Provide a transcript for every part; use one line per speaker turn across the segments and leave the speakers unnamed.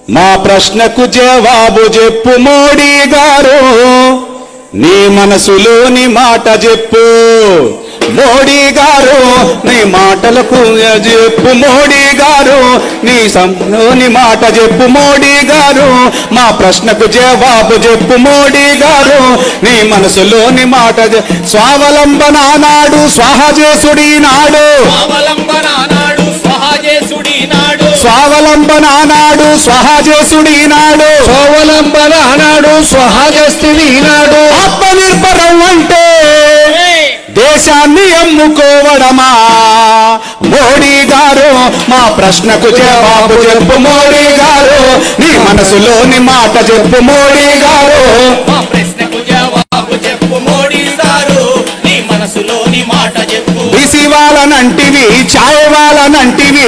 మా ప్రశ్నకు జవాబు చెప్పు మోడీ గారు, నీ మనసులోని మాట చెప్పు మోడీ గారు, నీ మాటలకు చెప్పు మోడీ గారు, నీ సంలోని మాట చెప్పు మోడీ గారు, మా ప్రశ్నకు జవాబు చెప్పు మోడీ గారు, నీ మనసులోని మాట స్వావలంబన నాడు స్వాహజేసుడి నాడు, స్వావలంబన నాడు స్వాహజేసుడి నాడు,
స్వావలంబన నాడు స్వాహజేసుడి నాడు,
ఆత్మనిర్భరం అంటే దేశాన్ని అమ్ముకోవడమా మోడీ గారు, మా ప్రశ్నకు జవాబు చెప్పు మోడీ గారు, నీ మనసులోని మాట చెప్పు మోడీ గారు,
మా ప్రశ్నకు జవాబు చెప్పు మోడీ గారు, నీ మనసులోని మాట చెప్పు.
బీసీ వాళ్ళనంటివి ఛాయ్ వాళ్ళనంటివి,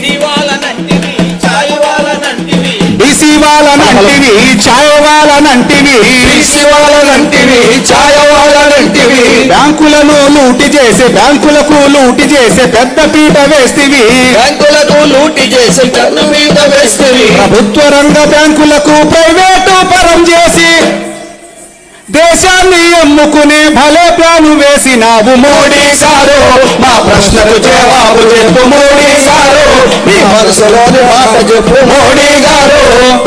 బీసీ వాళ్ళనంటివి ఛాయ్ వాళ్ళనంటివి,
బీసీ వాళ్ళనంటివి ఛాయ వాళ్ళనంటివి,
బ్యాంకులను లూటి చేసే బ్యాంకులకు లూటి చేసే పెద్ద పీట వేస్తివి,
బ్యాంకులకు లూటి చేసి కన్ను మీద వేస్తేవి,
ప్రభుత్వ రంగ బ్యాంకులకు ప్రైవేటు పరం చేసి దేశాన్ని అమ్ముకునే భలే ప్లాను వేసినావు మోడీ గారు, మా ప్రశ్నకు జవాబు చెప్పు మోడీ గారు,
నీ మనసులోని మాట చెప్పు మోడీ గారు,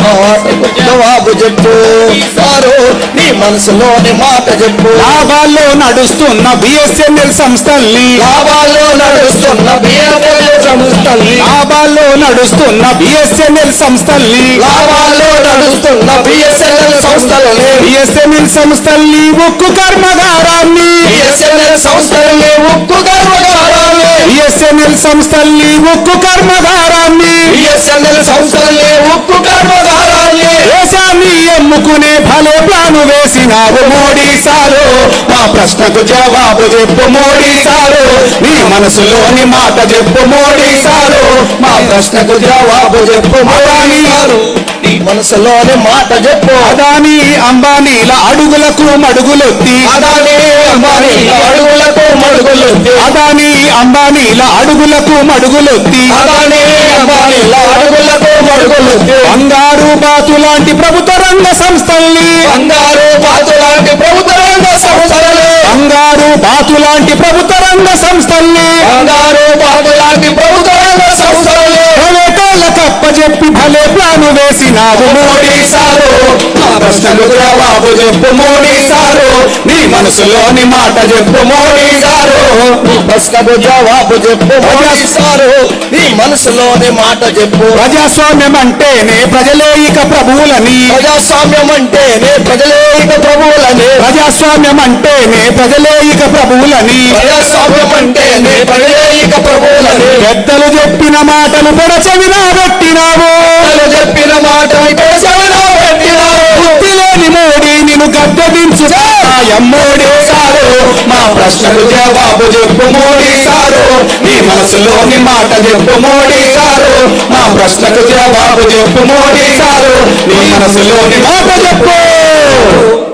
జవాబు చెప్పు గారు, నీ మనసులోని మాట చెప్పు.
లాభాల్లో నడుస్తున్న బిఎస్ఎన్ఎల్ సంస్థల్ని,
లాభాల్లో నడుస్తున్న బిఎస్ఎన్ఎల్ సంస్థల్ని,
లాభాల్లో నడుస్తున్న బిఎస్ఎన్ఎల్ సంస్థల్ని,
లాభాల్లో నడుస్తున్న బిఎస్ఎన్ఎల్ సంస్థలని,
బిఎస్ఎన్ఎల్ సంస్థల్ని ఉక్కు కర్మాగారాన్ని,
బిఎస్ఎన్ఎల్ సంస్థలని ఉక్కు కర్మాగారాన్ని,
బిఎస్ఎన్ఎల్ సంస్థల్ని ఉక్కు కర్మాగారాన్ని,
బిఎస్ఎన్ఎల్ సంస్థలని ఉక్కు కర్మాగారాన్ని,
దేశాన్ని అమ్ముకునే భలే ప్లాను వేసినావు మోడీ సారు, మా ప్రశ్నకు జవాబు చెప్పు మోడీ సారు, నీ మనసులోని మాట చెప్పు మోడీ సారు, మా ప్రశ్నకు జవాబు చెప్పు మోడీ గారు,
నీ మనసులోని మాట చెప్పు.
అదానీ అంబానీల అడుగులకు మడుగులొత్తి,
అదానీ అంబానీల అడుగులకు మడుగులొత్తి,
అదానీ అంబానీల అడుగులకు మడుగులొత్తి,
అదానీ అంబానీల అడుగులకు మడుగులొత్తి,
బంగారు బాతు లాంటి ప్రభుత్వ రంగ సంస్థల్ని,
బంగారు బాతు లాంటి ప్రభుత్వ రంగ సంస్థలని,
బంగారు బాతు లాంటి ప్రభుత్వ రంగ సంస్థల్ని,
బంగారు బాతు లాంటి ప్రభుత్వ రంగ సంస్థలని,
ప్రైవేటాల కప్పచెప్పి భలే ప్లాను వేసినావు మోడీ సారు, మా ప్రశ్నకు జవాబు చెప్పు మోడీ సారు, నీ మనసులోని మాట చెప్పు మోడీ సారు,
నీ ప్రశ్నకు జవాబు చెప్పు మోడీ సారు, నీ మనసులోని మాట చెప్పు.
ప్రజాస్వామ్యం అంటేనే ప్రజలే ఇక ప్రభువులని,
ప్రజాస్వామ్యం అంటేనే ప్రజలే ఇక ప్రభువులని,
ప్రజాస్వామ్యం అంటేనే ప్రజలే ఇక ప్రభువులని,
ప్రజాస్వామ్యం అంటేనే ప్రజలే ఇక ప్రభువులని,
పెద్దలు చెప్పిన మాటలు పెడచెవిన పెట్టినావు,
పెద్దలు చెప్పిన మాట పెడచెవిన పెట్టినావు,
బుద్ధి లేని మోడీ నిన్ను గద్దెదించు మోడీ సారు, మా ప్రశ్నకు జవాబు చెప్పు మోడీ సారు, నీ మనసులోని మాట చెప్పు మోడీ సారు, మా ప్రశ్నకు జవాబు చెప్పు మోడీ సారు, నీ మనసులోని మాట చెప్పు.